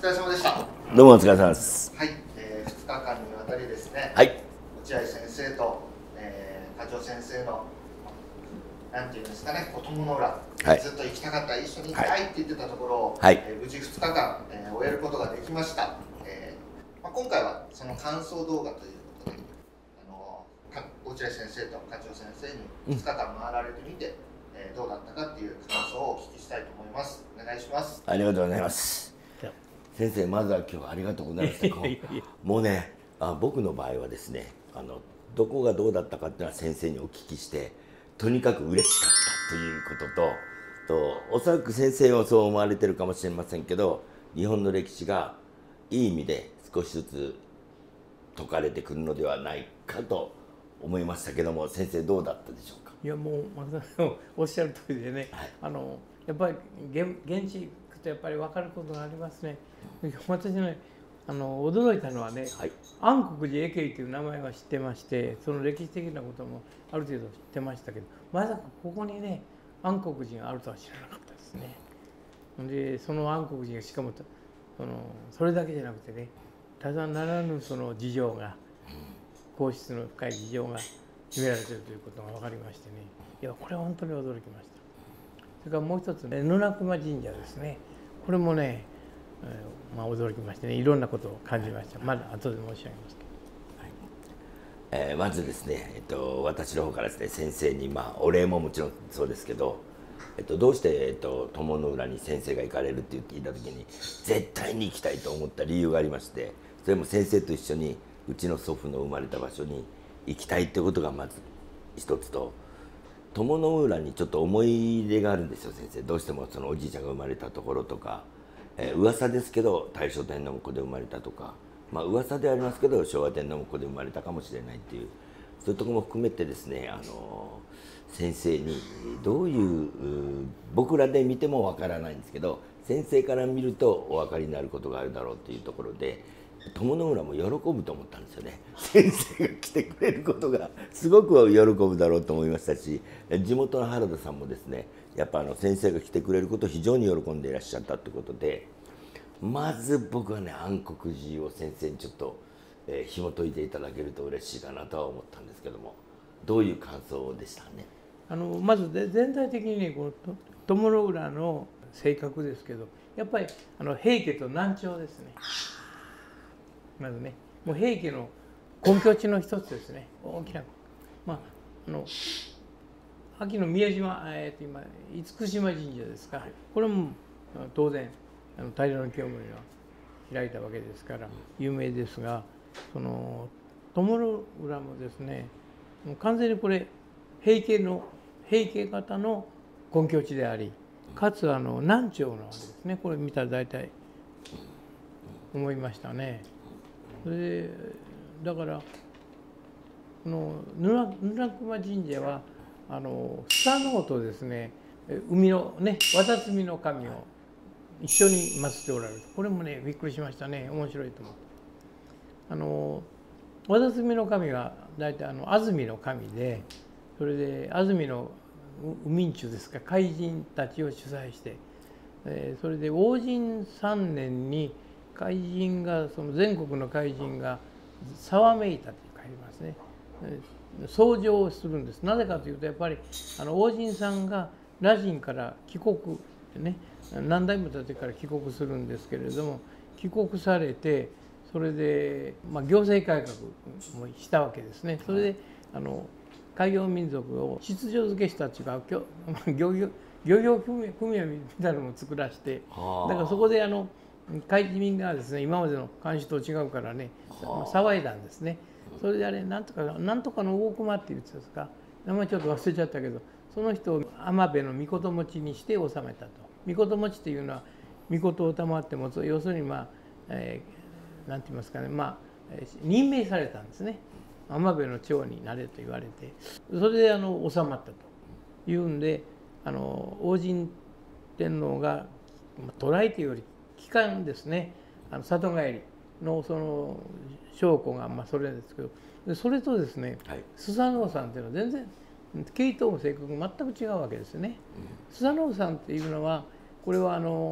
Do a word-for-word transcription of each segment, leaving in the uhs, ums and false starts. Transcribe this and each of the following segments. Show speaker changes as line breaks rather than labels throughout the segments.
れ様でした。
どうもお疲れ様です。
はい、えー、ふつかかんにわたりですね、
はい、
落合先生と、えー、課長先生のなんていうんですかね、友の浦、はい、ずっと行きたかった、一緒に行きたいって言ってたところを、はい、えー、無事ふつかかん、えー、終えることができました。えーまあ、今回はその感想動画ということで、あの落合先生と課長先生にふつかかん回られてみて、うん、えー、どうだったかっていう感想をお聞きしたいと思います。お願いします。
ありがとうございます。先生、まずは今日はありがとうございました。もうね、あ僕の場合はですね、あのどこがどうだったかっていうのは先生にお聞きして、とにかく嬉しかったということと、とおそらく先生はそう思われてるかもしれませんけど、日本の歴史がいい意味で少しずつ解かれてくるのではないかと思いましたけども、先生どうだったでしょうか。
いやもうまさにおっしゃる通りでね、はい、あのやっぱり現現地行くとやっぱり分かることがありますね。私ね、あの驚いたのはね、はい、安国寺永慶という名前は知ってまして、その歴史的なこともある程度知ってましたけど、まさかここにね安国寺があるとは知らなかったですね。でその安国寺がしかもそのそれだけじゃなくてね、ただならぬその事情が、皇室の深い事情が秘められているということが分かりましてね、いやこれは本当に驚きました。それからもう一つね、野中熊神社ですね、これもね、えーまあ、驚きましてね、いろんなことを感じました。まだ後で申し上げますけど、
はい、えー、まずですね、えっと、私の方からですね、先生に、まあ、お礼ももちろんそうですけど、えっと、どうして、えっと、友の浦に先生が行かれるって聞いた時に絶対に行きたいと思った理由がありまして、それも先生と一緒にうちの祖父の生まれた場所に行きたいってことがまず一つと、友の浦にちょっと思い入れがあるんですよ先生。どうしてもそのおじいちゃんが生まれたところとか、えー、噂ですけど大正天皇の子で生まれたとか、まあ噂でありますけど昭和天皇の子で生まれたかもしれないっていう、そういうところも含めてですね、あのー、先生にどういう、僕らで見てもわからないんですけど、先生から見るとお分かりになることがあるだろうというところで、友の浦も喜ぶと思ったんですよね。先生が来てくれることがすごく喜ぶだろうと思いましたし、地元の原田さんもですね、やっぱあの先生が来てくれることを非常に喜んでいらっしゃったということで、まず僕はね、安国寺を先生にちょっと、えー、紐解いていただけると嬉しいかなとは思ったんですけども、どういう感想でしたね。
あのまずで全体的に、ね、この友の浦の性格ですけど、やっぱりあの平家と南朝ですね。まずね、もう平家の根拠地の一つですね。大きな、まああの秋の宮島、えー、と今厳島神社ですか。これも当然あの平清盛が開いたわけですから有名ですが、その友の浦もですね、もう完全にこれ平家の平家方の根拠地であり、かつあの南朝なわけですね。これ見たら大体思いましたね。それでだからこの野中熊神社はあのスサノオとですね、海のね綿摘みの神を一緒に祀っておられる。これもねびっくりしましたね。面白いと思って。あの綿摘みの神は大体あの安住の神で、それで安住の海人ですか、海人たちを主催して、えー、それで応神さんねんに海人がその全国の海人がざわめいたって書いてますね。掃除をするんです。なぜかというとやっぱりあの応神さんが羅針から帰国でね、何代も経ってから帰国するんですけれども、帰国されてそれで、まあ、行政改革もしたわけですね。それであの海洋民族を秩序づけしたというか、漁業漁業組合みたいなのも作らせて、だからそこであの海民がですね、今までの慣習と違うからね、騒いだんですね。それであれなんとかなんとかの大隈っていうんですか、名前ちょっと忘れちゃったけど、その人を尼部の命持ちにして治めたと。命持ちっていうのは命を賜っても、要するにまあ、えー、なんて言いますかね、まあ任命されたんですね。尼部の長になれと言われて、それであの収まったというんで、あの応神天皇が捕らえというより帰還ですね、あの里帰りのその証拠がまあそれですけど、でそれとですね、はい、スサノオさんっていうのは全然系統も性格も全く違うわけですよね。うん、スサノオさんっていうのはこれはあの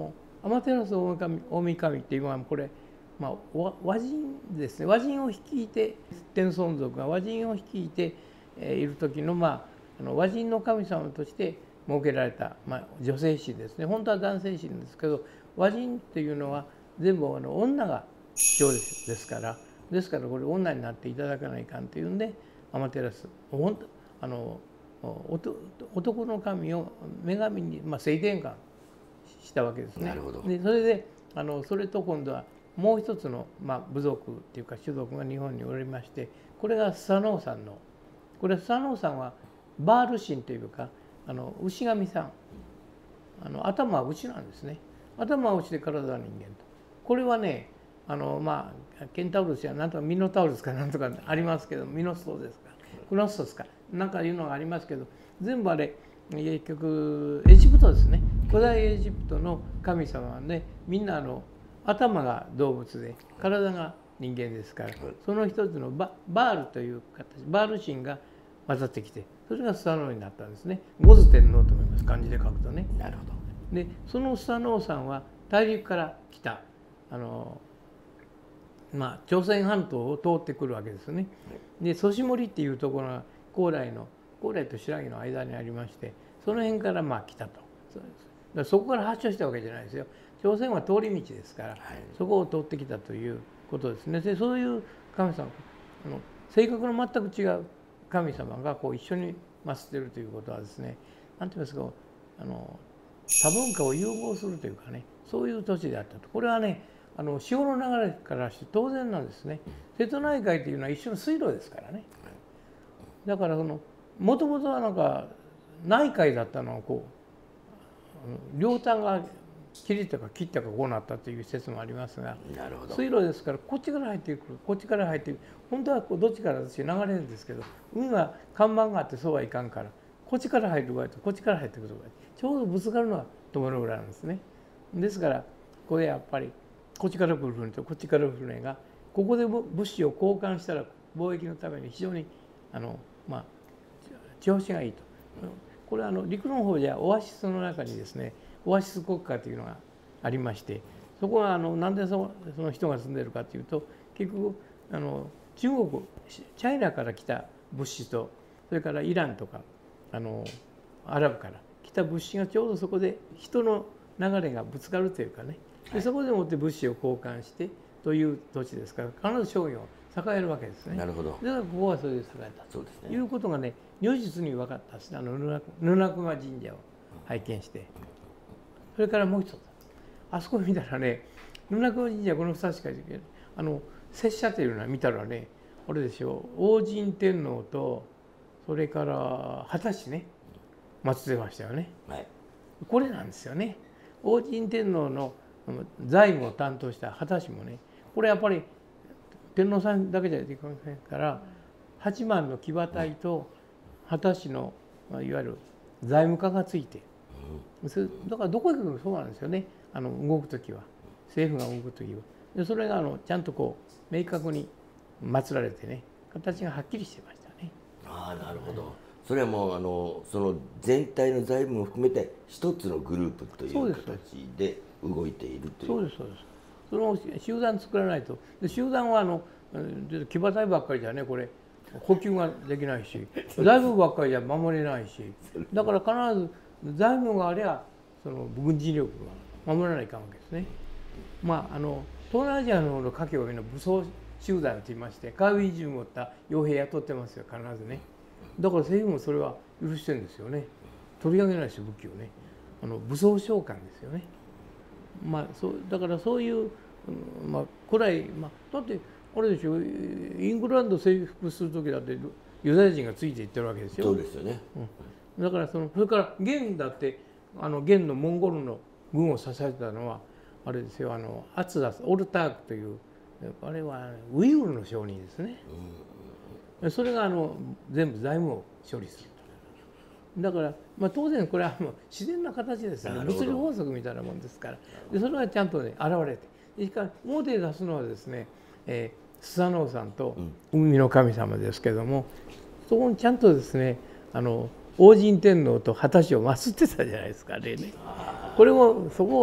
天照大神大神っていうのはこれ、まあ、和, 和人ですね。和人を率いて天孫族が和人を率いている時の、まあ、あの和人の神様として設けられた、まあ、女性神ですね。本当は男性神ですけど、和人っていうのは全部あの女が主張ですからですからこれ女になっていただかないかんというんで天照本当あの男の神を女神に、まあ、性転換したわけですね。
なるほど。
でそれであのそれと今度はもう一つの、まあ、部族っていうか種族が日本におりまして、これがスサノオさんのこれスサノオさんはバール神というかあの牛神さん、あの頭は牛なんですね。頭は牛で体は人間と。これはねあのまあケンタウロスやなんとかミノタウロスかなんとかありますけど、ミノストですかクノストスかなんかいうのがありますけど、全部あれ結局エジプトですね。古代エジプトの神様はね、みんなあの頭が動物で体が人間ですから、その一つの バ, バールという形、バール神が混ざってきて、それがスサノオになったんですね。五頭天皇と思います、漢字で書くとね。
なるほど。
でそのスサノオさんは大陸から来たあの、まあ、朝鮮半島を通ってくるわけですね。で曽志森っていうところが高麗の高麗と新羅の間にありまして、その辺からまあ来たと。そうです。だからそこから発祥したわけじゃないですよ。朝鮮は通り道ですから、はい、そこを通ってきたということですね。でそういう神様、あの性格の全く違う神様がこう一緒に祀っているということはですね、何て言いますか、あの多文化を融合するというかね、そういう土地であったと。これはね、あの潮の流れからして当然なんですね。瀬戸内海というのは一緒の水路ですからね。だからそのもともとはなんか内海だったのをこう両端が切りとか切ったかこうなったという説もありますが、
なるほど。
水路ですからこっちから入ってくる、こっちから入ってくる。本当はこうどっちから私流れるんですけど、海は看板があってそうはいかんから、こっちから入る場合とこっちから入ってくる場合、ちょうどぶつかるのは鞆の浦なんですね。ですからこれやっぱりこっちから来る船とこっちから来る船がここで物資を交換したら貿易のために非常にあのまあ調子がいいと。これはあの陸の方じゃオアシスの中にですね、オアシス国家というのがありまして、そこはあのなんでそのその人が住んでいるかというと、結局あの中国チャイナから来た物資と、それからイランとかあのアラブから来た物資がちょうどそこで人の流れがぶつかるというかね、でそこでもって物資を交換してという土地ですから、必ず商業が栄えるわけですね。
なるほど。
だからここはそれで栄えた
そうですね。
ということがね、如実に分かったですね。あのヌナクマ神社を拝見して、それからもう一つ、あそこ見たらね、ヌナクマ神社このふたつしかないけど、あの拙者というのは見たらね、あれでしょう、王神天皇とそれから秦氏ね、祀ってましたよね。はい、これなんですよね。王神天皇の財務を担当した秦氏もね、これやっぱり天皇さんだけじゃいけませんから、はちまんの騎馬隊と秦氏のいわゆる財務課がついて、だからどこへ行くのもそうなんですよね。あの動くときは、政府が動くときは。でそれがあのちゃんとこう明確に祀られてね、形がはっきりしてましたね。
ああ、なるほど。それはもうあのその全体の財務も含めて一つのグループという形で動いているという。
そうですそうです。その集団作らないと。で集団はあの騎馬隊ばっかりじゃね、これ補給ができないし、財務ばっかりじゃ守れないし、だから必ず財務がありゃその軍事力が守らないかんわけですね。まああの東南アジアの各国の武装集団といいまして、カービー銃を持った傭兵雇ってますよ、必ずね。だから政府もそれは許してるんですよね。取り上げないし武器をね、あの武装召喚ですよね。まあそうだからそういう、まあ、古来、まあ、だってあれでしょ、イングランド征服する時だってユダヤ人がついていってるわけですよ。
そうですよね。
うん、だからそのそれから元だってあの元のモンゴルの軍を支えたのはあれですよ、あのアツダスオルタークというあれはウイグルの商人ですね。うん、それがあの全部財務を処理する。だから、まあ、当然これはもう自然な形ですよね。物理法則みたいなもんですから。でそれがちゃんとね現れて、しかし表で出すのはですね、えー、スサノオさんと海の神様ですけども、そこにちゃんとですね、あの王神天皇と秦氏を祀ってたじゃないですか、例ね。これもそこをこ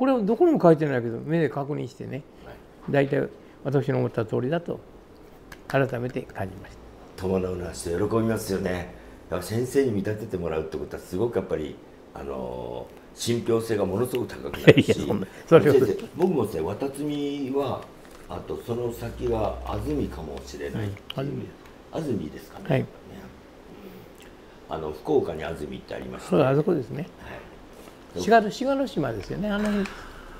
これはどこにも書いてないけど目で確認してね、大体私の思った通りだと改めて感じました。
友の浦の人喜びますよね。だから先生に見立ててもらうってことはすごくやっぱりあの信憑性がものすごく高くなるし、いやいやそれ先生僕もですね、渡積はあとその先は安住かもしれない、安住、安住ですかね、はい、あの福岡に安住ってありました、ね、
そうあそこですね、はい、滋賀滋賀の島ですよね、あの辺。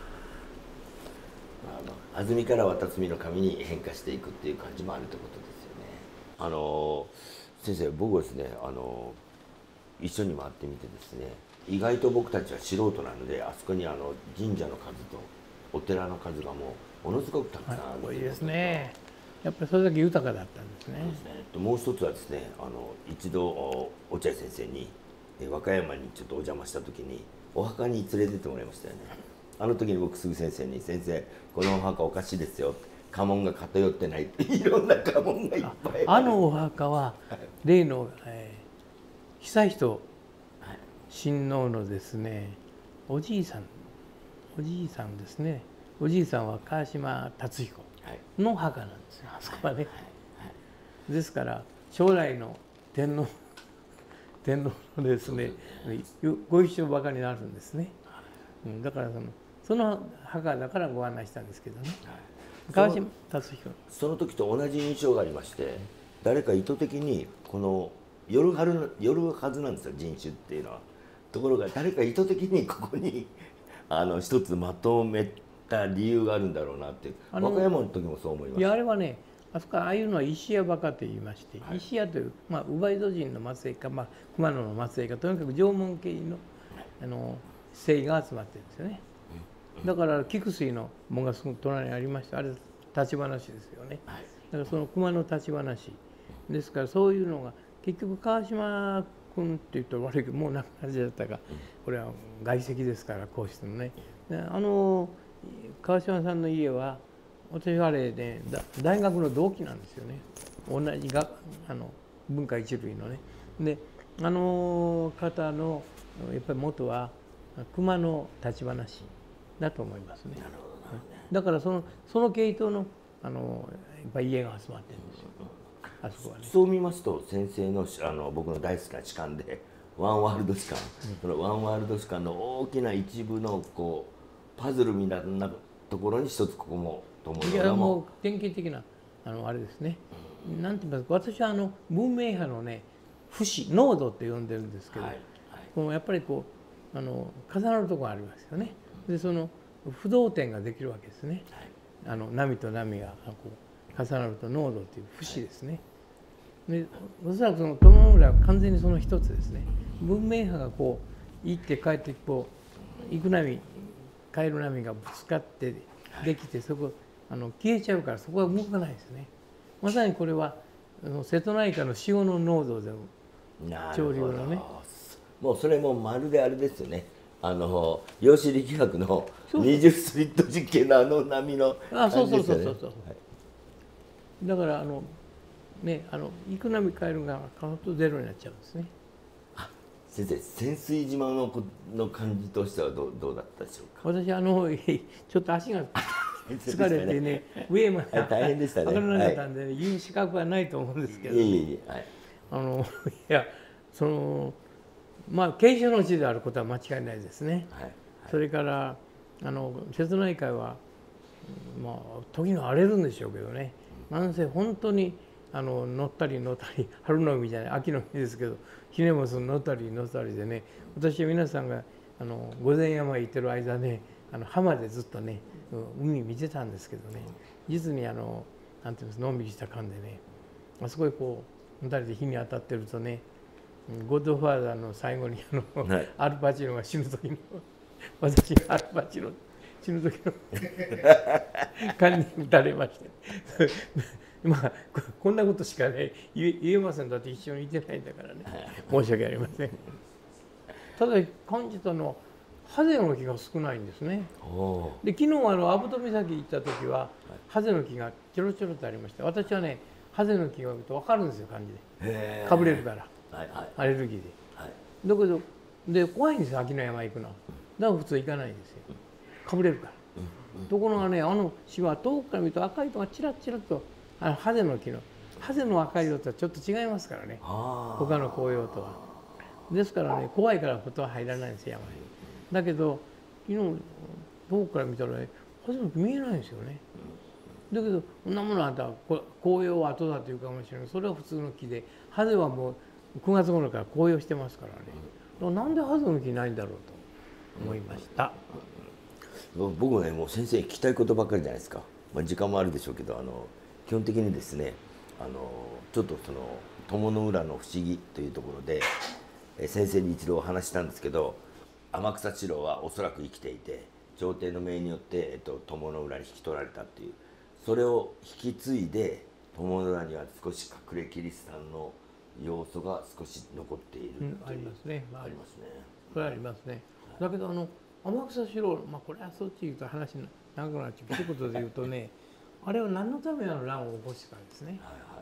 安住から渡積の神に変化していくっていう感じもあるってことですよね。あの先生、僕はですね、あの一緒に回ってみてですね、意外と僕たちは素人なので、あそこにあの神社の数とお寺の数がもうものすごくたくさんある、
多いですね。やっぱりそれだけ豊かだったんですね。
そうですね。もう一つはですね、あの一度落合先生に和歌山にちょっとお邪魔した時にお墓に連れてってもらいましたよね。あの時に僕すぐ先生に「先生このお墓おかしいですよ」家紋が偏ってないっていろんな家紋がいっぱい あ,
あのお墓は例の、えー、悠仁親王のですねおじいさんおじいさんですねおじいさんは川島達彦の墓なんですよ、あそこはね。ですから将来の天皇天皇のですねご一緒ばかりになるんですね。だからそのその墓だからご案内したんですけどね、川島達彦
そ, その時と同じ印象がありまして、誰か意図的にこの寄るはる寄るはずなんですよ、人種っていうのは。ところが誰か意図的にここにあの一つまとめた理由があるんだろうなっていう。和歌山の時もそう思いました。
いやあれはね、あそこああいうのは石屋墓と言いまして、はい、石屋という、まあ、烏梅戸人の末裔か、まあ、熊野の末裔か、とにかく縄文系のあの姓が集まってるんですよね。だから菊水の門がすぐ隣にありました、あれ立花市ですよね。だからその熊野立花市ですから、そういうのが結局川島君って言ったら悪いけどもう亡くなっちゃったか、これは外籍ですから皇室のね。あの川島さんの家は私はあれね大学の同期なんですよね、同じがあの文化一類のね。であの方のやっぱり元は熊野立花市だと思いますね。だからそのその系統のあのやっぱ家が集まってるんですよ、あそこはね。
そう見ますと先生のあの僕の大好きな士官でワンワールド士官、うん、そのワンワールド士官の大きな一部のこうパズルみたいなところに一つここも友の浦も。いやもう
典型的なあのあれですね。うん、なんて言いますか、私はあの文明派のね節濃度って呼んでるんですけど、はいはい、こうやっぱりこうあの重なるところがありますよね。でその不動点ができるわけですね。はい、あの波と波がこう重なると濃度という節ですね。はい、でおそらくその友の浦は完全にその一つですね。文明派がこう行って帰ってこう行く波帰る波がぶつかってできて、そこあの消えちゃうからそこは動かないですね。まさにこれはあの瀬戸内海の潮の濃度でも潮流のね。
もうそれもまるであれですよね。あの量子力学の二十スリット実験のあの波の感じですよね。あ、そうそうそうそうそう。はい、
だからあのねあの行く波帰るがカウントゼロになっちゃうんですね。
先生、潜水島のの感じとしてはどうどうだったでしょうか。
私あのちょっと足が疲れてね上まで
大変でしたね。
上がらなかったんで、ね、言う資格はないと思うんですけど、ね。
いえいえ、はい、
あのいやそのまあ傾斜の地であることは間違いないですね。はいはい、それからあの瀬戸内海はまあ時には荒れるんでしょうけどね。なんせ本当にあの乗ったり乗ったり春の海じゃない秋の海ですけどひねもす乗ったり乗ったりでね、私は皆さんがあの御前山へ行ってる間ねあの浜でずっとね海見てたんですけどね、実にあのなんていうんですかのんびりした感じでね、あそこへこうふたりで日に当たってるとね、ゴッドファーザーの最後にあの、はい、アルパチーノが死ぬ時の私がアルパチーノ死ぬ時の感じに打たれましてまあこんなことしかね言えません。だって一緒にいてないんだからね申し訳ありません。ただ感じたのはハゼの木が少ないんですね。で昨日あの阿武戸岬行った時はハゼの木がちょろちょろとありました。私はねハゼの木が見ると分かるんですよ、感じでかぶれるから、はいはい、アレルギーで、はい、だけどで怖いんですよ、秋の山行くの。だから普通行かないんですよ。 かぶれるから、うんうん、ところがねあの島は遠くから見ると赤い糸がチラッチラッとあのハゼの木のハゼの赤い色とはちょっと違いますからね他の紅葉とは。ですからね怖いからことは入らないんですよ山に。だけど昨日遠くから見たらねハゼの木見えないんですよね。だけどそんなものあんた紅葉は後だというかもしれない。それは普通の木でハゼはもうくがつ頃から紅葉してますからね。だからなんでハゼの木ないんだろうと思いました。
僕ねもう先生聞きたいことばっかりじゃないですか。まあ、時間もあるでしょうけどあの基本的にですねあのちょっとその鞆の浦の不思議というところでえ先生に一度お話したんですけど天草四郎はおそらく生きていて朝廷の命によって、えっと、鞆の浦に引き取られたっていうそれを引き継いで鞆の浦には少し隠れキリシタンの要素が少し残っているという、うん、
ありますね、まあ、
ありますね。
これありますね。だけどあの天草四郎、まあ、これはそっち言うと話長くなっちゃう一言で言うとねあれは何のための乱を起こしたかですね、はいはい、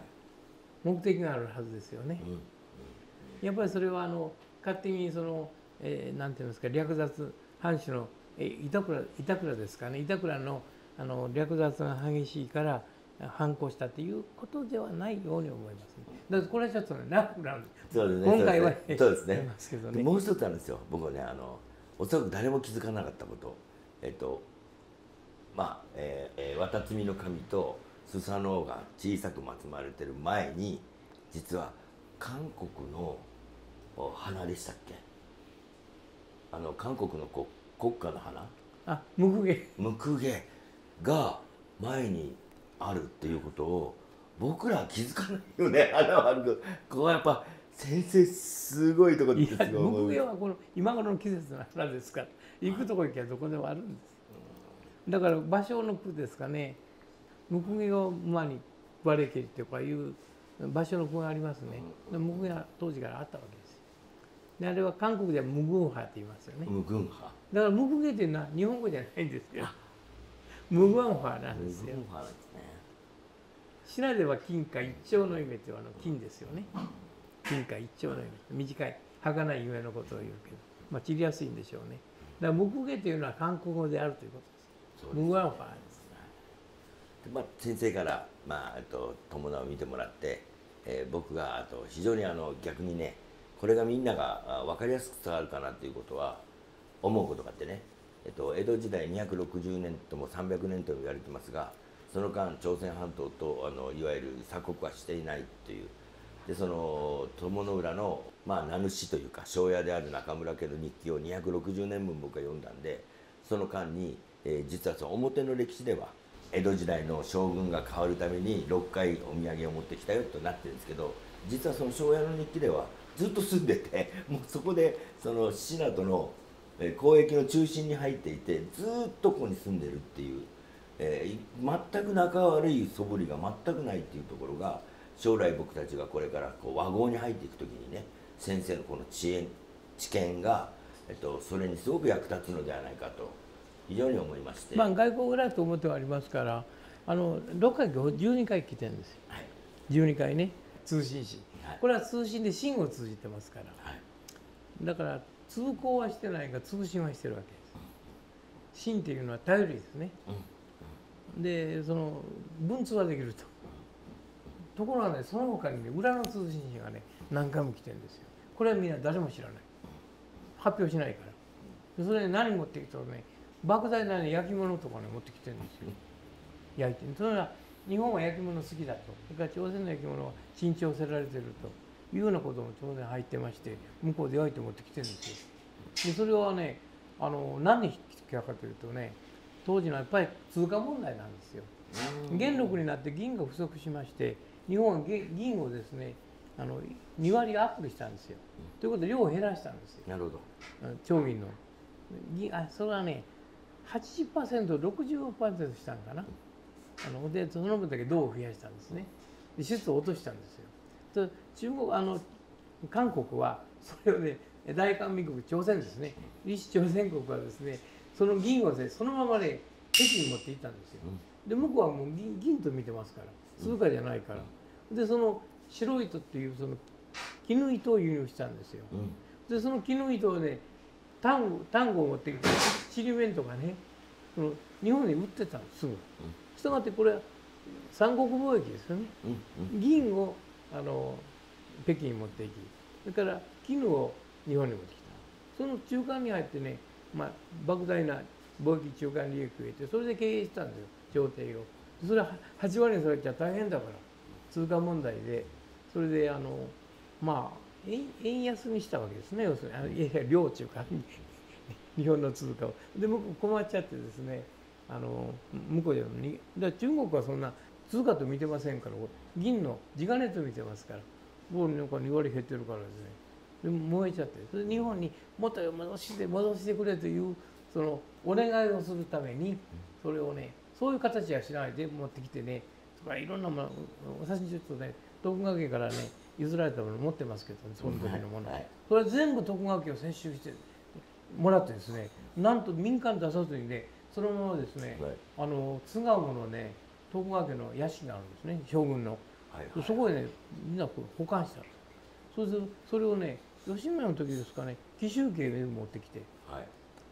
目的があるはずですよね、うんうん、やっぱりそれはあの勝手にその、えー、なんていうんですか略奪藩主の、えー、板倉板倉ですかね板倉のあの略奪が激しいから反抗したということではないように思いますね。だからこれはちょっとね長くなる。
そうですね。今回はそうですね。ねもう一つあるんですよ。僕はねあのおそらく誰も気づかなかったこと、えっとまあ、えー、渡積の神とスサノオが小さく祀られてる前に実は韓国の花でしたっけ？あの韓国の国国家の花？
あ、ムクゲ。
ムクゲが前にあるっていうことを僕らは気づかないよね。あのあるここはやっぱ先生すごいところですよ。
ムクゲはこの今頃の季節の花ですから行くとこ行けばどこでもあるんです。だから芭蕉の句ですかね。ムクゲを馬にバレケリとかいう芭蕉の句がありますね。ムクゲは当時からあったわけです。であれは韓国ではムグンハって言いますよね。
ムグンハ。
だからムクゲっていうのは日本語じゃないんですよ。ムグンハなんですよ。シナでは金貨一丁の夢っていうあの金ですよね。金貨一丁の夢。短い儚い夢のことを言うけど、まあ散りやすいんでしょうね。だからムクゲというのは韓国語であるということです。ムグンハです。
まあ先生からまあえっと友達を見てもらって、えー、僕があと非常にあの逆にねこれがみんなが分かりやすく伝わるかなということは思うことがあってね。えっと、江戸時代にひゃくろくじゅうねんともさんびゃくねんとも言われてますがその間朝鮮半島とあのいわゆる鎖国はしていないというでその鞆の浦の、まあ、名主というか庄屋である中村家の日記をにひゃくろくじゅうねんぶん僕が読んだんでその間に、えー、実はその表の歴史では江戸時代の将軍が変わるためにろっかいお土産を持ってきたよとなってるんですけど実はその庄屋の日記ではずっと住んでてもうそこでその信濃の交易の中心に入っていてずっとここに住んでるっていう、えー、全く仲悪い素振りが全くないっていうところが将来僕たちがこれからこう和合に入っていく時にね先生のこの知恵知見が、えっと、それにすごく役立つのではないかと非常に思いまして、
まあ、外交ぐらいと思ってはありますからあのろっかいじゅうにかい来てるんですよ、はい、じゅうにかいね通信使、はい、これは通信で信を通じてますから、はい、だから通行はしてないが通信はしてるわけです。信っていうのは頼りですね。でその文通はできると。ところがねその他にね裏の通信使がね何回も来てるんですよ。これはみんな誰も知らない。発表しないから。それで何持ってきたらね莫大な、ね、焼き物とかね持ってきてるんですよ。焼いてそれは日本は焼き物好きだと。それから朝鮮の焼き物は珍重せられてると。いうようなことも当然入ってまして向こうで焼いて持ってきてるんですよ。でそれはねあの何に引きかというとね当時のやっぱり通貨問題なんですよ。元禄になって銀が不足しまして日本は銀をですねあのにわりアップしたんですよ。ということで量を減らしたんですよ。
なるほど。
町銀の銀あそれはね はちじゅっパーセントろくじゅうごパーセント したんかな。あのでその分だけ銅を増やしたんですね。で質を落としたんですよ。中国あの韓国はそれをね大韓民国朝鮮ですね李朝鮮国はですねその銀を、ね、そのままね北京に持っていったんですよ。で向こうはもう 銀, 銀と見てますから通貨じゃないからでその白糸っていうその絹糸を輸入したんですよ。でその絹糸をね丹後丹後を持ってきてちりめんとかねその日本に売ってたんですすぐ。したがってこれは三国貿易ですよね。銀をあの北京に持っていき、それから絹を日本に持ってきた。その中間に入ってね、まあ、莫大な貿易中間利益を得て、それで経営してたんですよ、朝廷を。それははち割にされちゃ大変だから、通貨問題で、それであのまあ円、円安にしたわけですね、要するに、あのいやいや領中か、日本の通貨を。で、向こう困っちゃってですね、あの向こうでに、だ中国はそんな通貨と見てませんから、銀の地金と見てますから、もうなんかに割減ってるからですね。で燃えちゃって、それで日本にもっと戻して戻してくれというそのお願いをするために、それをね、そういう形はしないで持ってきてね、それはいろんなもの、私ちょっとね、徳川家からね譲られたもの持ってますけど、ね、その時のもの、はいはい、それは全部徳川家を接収してもらってですね、なんと民間出さずにね、そのままですね、はい、あの津川のね徳川家の屋敷があるんですね、将軍の、はいはい、そこへねみんなこう保管してある。それでそれをね、吉宗の時ですかね、紀州家で持ってきて、はい、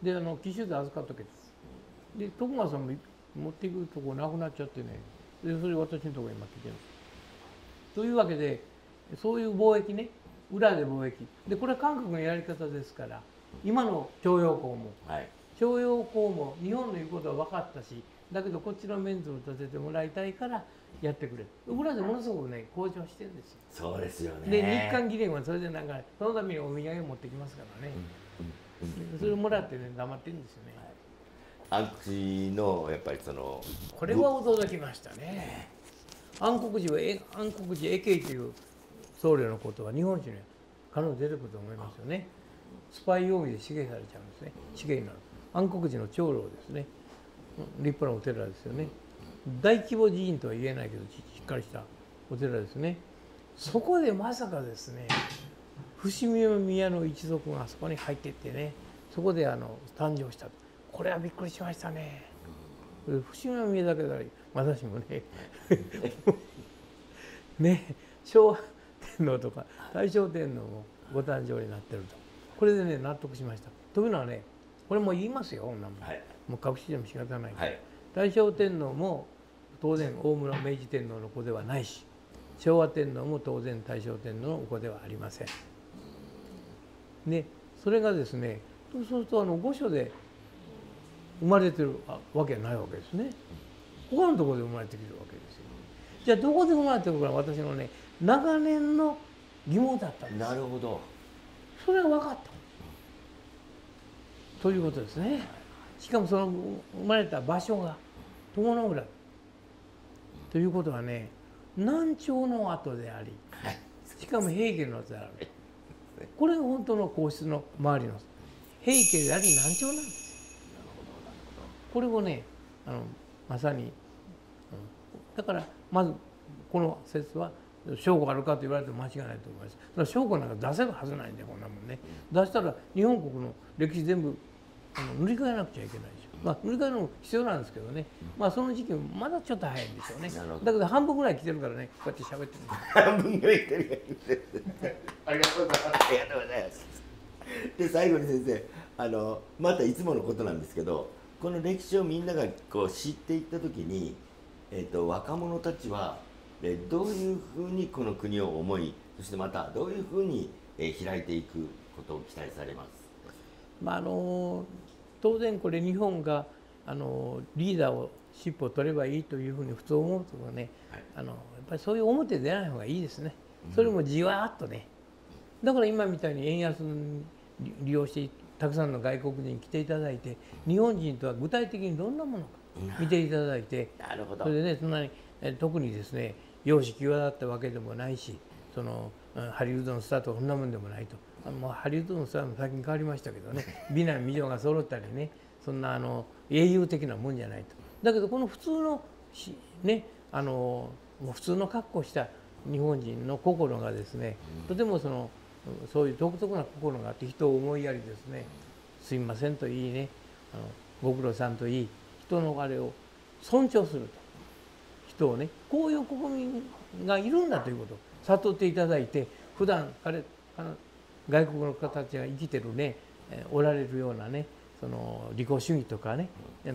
であの紀州で預かっとけと。で徳川さんも持っていくとこなくなっちゃってね、でそれ私のところに今来てるんです。というわけで、そういう貿易ね、裏で貿易で、これは韓国のやり方ですから、今の徴用工も、はい、徴用工も日本の言うことは分かったし、だけどこっちのメンツを立ててもらいたいからやってくれ。裏でものすごくね向上してるんですよ。
そうですよね。
で日韓議連はそれでなんかそのためにお土産を持ってきますからね、うんうんうん、それをもらってね黙ってるんですよね。
はい、暗黒のやっぱりその
これは驚きましたね。暗黒寺は暗黒寺永慶という僧侶のことは日本人には必ず出てくると思いますよね。スパイ容疑で死刑されちゃうんですね。死刑になる。暗黒寺の長老ですね。立派なお寺ですよね。大規模寺院とは言えないけどしっかりしたお寺ですね。そこでまさかですね、伏見宮の一族があそこに入っていってね、そこであの誕生した。これはびっくりしましたね。伏見宮だけだり私もねね、昭和天皇とか大正天皇もご誕生になってると、これでね納得しました。というのはね、これも言いますよ、女も、はい、もう隠しでも仕方ない、はい、大正天皇も当然大村明治天皇の子ではないし、昭和天皇も当然大正天皇の子ではありません。ね、それがですね、そうするとあの御所で生まれてるわけはないわけですね。他のところで生まれてきてるわけですよ。じゃあどこで生まれてるか、私のね長年の疑問だったんです。
なるほど。
それが分かったということですね。しかもその生まれた場所が友の浦ということはね、南朝の跡であり、しかも平家の跡である。これが本当の皇室の周りの平家であり南朝なんです。これをね、あのまさに、うん、だからまずこの説は証拠あるかと言われても間違いないと思います。だから証拠なんか出せるはずないんで、こんなもんね。出したら日本国の歴史全部あの塗り替えなくちゃいけないでしょ。まあ塗り替えるのも必要なんですけどね。まあその時期もまだちょっと早いんでしょうね。だけど半分ぐらい来てるからね、こうやって喋ってる。
半分ぐらい来てる。
ありがとうございます。
ありがとうございます。で最後に先生、あのまたいつものことなんですけど、この歴史をみんながこう知っていった時に、えーと、若者たちはえどういうふうにこの国を思い、そしてまたどういうふうにえ開いていくことを期待されます？
まああの当然これ日本があのリーダーを尻尾を取ればいいというふうに普通思うとかね、はい、あのやっぱりそういう表出ない方がいいですね。それもじわっとね。だから今みたいに円安に利用してたくさんの外国人に来ていただいて、日本人とは具体的にどんなものか見ていただいて、
なるほど。
それでね、そんなに特にですね容姿際立ったわけでもないし、そのハリウッドのスターとかそんなもんでもないと。あのもうハリウッドのスターも最近変わりましたけどね、美男美女が揃ったりね、そんなあの英雄的なもんじゃないと。だけどこの普通のね、あのもう普通の格好をした日本人の心がですね、とてもそのそういう独特な心があって、人を思いやりですね、すいませんといいね、あのご苦労さんといい、人のあれを尊重すると、人をね、こういう国民がいるんだということを悟っていただいて、普段彼あの外国の方たちが生きてるね、おられるようなね、その利己主義とかね、あの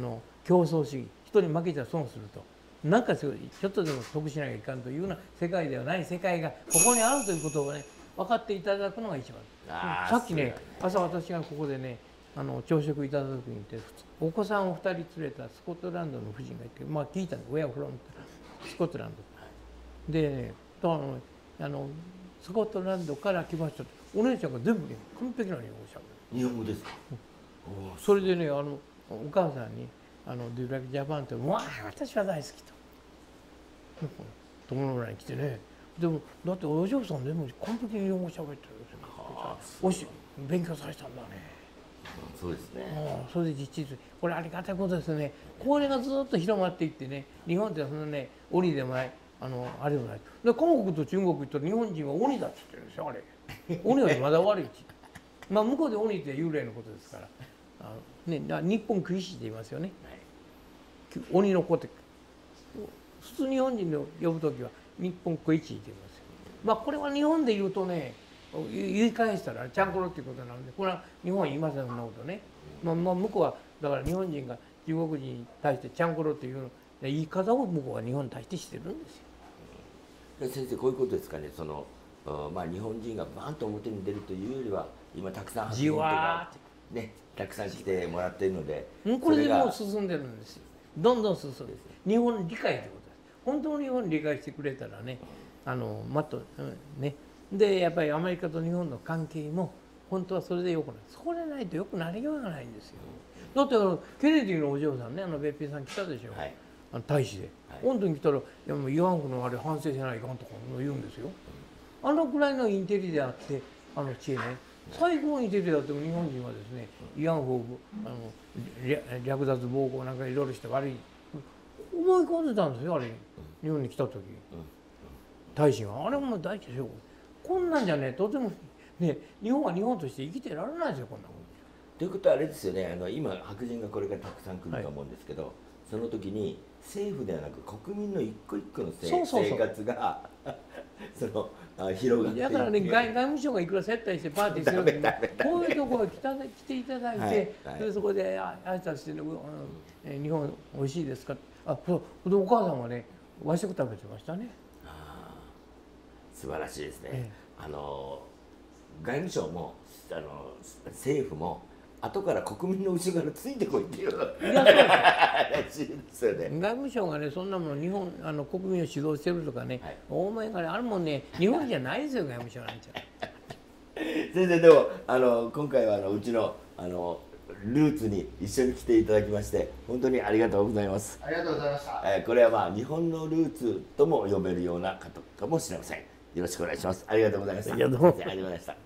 競争主義、人に負けちゃ損すると、なんかちょっとでも得しなきゃいかんというような世界ではない世界がここにあるということをね分かっていただくのが一番。さっきね朝私がここでねあの朝食いただく時にいてお子さんをふたり連れたスコットランドの夫人がいて、まあ聞いたんです。親フロムスコットランドでねあのあのスコットランドから来ましたってお姉ちゃんが全部ね完璧な日本語をしゃべる。
日本語ですか？
うん、それでねあのお母さんに「あのデュラキジャパン」って「わあ私は大好き」と。友の村に来てねでもだってお嬢さんでも完璧に日本語しゃべってるんですよ。おし勉強されたんだね。
そうですね。
うん、それで実質これありがたいことですね。これがずっと広まっていってね日本ってそのね鬼でもないあのあれもないで韓国と中国行ったら日本人は鬼だって言ってるんですよあれ。鬼よりまだ悪いしまあ向こうで鬼って幽霊のことですからあの、ね、日本食いしって言いますよね。鬼の子って普通日本人の呼ぶ時は日本食いちって言いますよ。まあこれは日本で言うとね言い返したらちゃんころっていうことなのでこれは日本は言いませんそんなことね。まあ、まあ向こうはだから日本人が中国人に対してちゃんころっていう言い方を向こうは日本に対してしてるんですよ。
先生こういうことですかね。そのまあ日本人がバンと表に出るというよりは今たくさん
じわーって
ねたくさん来てもらっているので
これでもう進んでるんですよ。どんどん進んでる。日本理解ということです。本当に日本理解してくれたらねあのもっと、うん、ねでやっぱりアメリカと日本の関係も本当はそれでよくなる。それないとよくなりようがないんですよ。だってあのケネディのお嬢さんねあのべっぴんさん来たでしょ、はい、あの大使で、はい、本当に来たら「いやもう慰安婦のあれ反省しないかん」とか言うんですよ。あのくらいのインテリであってあの知恵ね最高のインテリであっても日本人はですね慰安婦あの略奪暴行なんかいろいろして悪い思い込んでたんですよあれ日本に来た時大使があれも大事ですよ。こんなんじゃねとてもね日本は日本として生きてられないですよこんなこと。
ということはあれですよねあの今白人がこれからたくさん来ると思うんですけど、はい、その時に政府ではなく国民の一個一個のせそうそうそう生活がそのあ広がってい
だからね 外, 外務省がいくら接待してパーティーするのにこういうところに来た来ていただいて、はいはい、でそこで挨拶して、ねうん、日本おいしいですかあそうでお母さんはね和食食べてましたね。
あ素晴らしいですね。
ええ、
あの外務省もあの政府も後から国民の後ろからついてこいっていう
いやそう
らしいですよね。
外務省がねそんなもの日本あの国民を指導してるとかね、はい、お前からあるもんね日本じゃないですよ外務省なんて。
先生でもあの今回はあのうちのあのルーツに一緒に来ていただきまして本当にありがとうございます。
ありがとうございました。
えー、これはまあ日本のルーツとも呼べるような方かもしれません。よろしくお願いします。ありがとうございました。
ありがとうご
ざいました。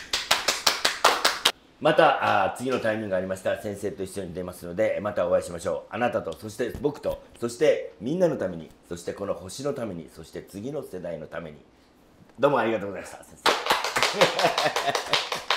またあ次のタイミングがありましたら先生と一緒に出ますのでまたお会いしましょう。あなたとそして僕とそしてみんなのためにそしてこの星のためにそして次の世代のためにどうもありがとうございました先生。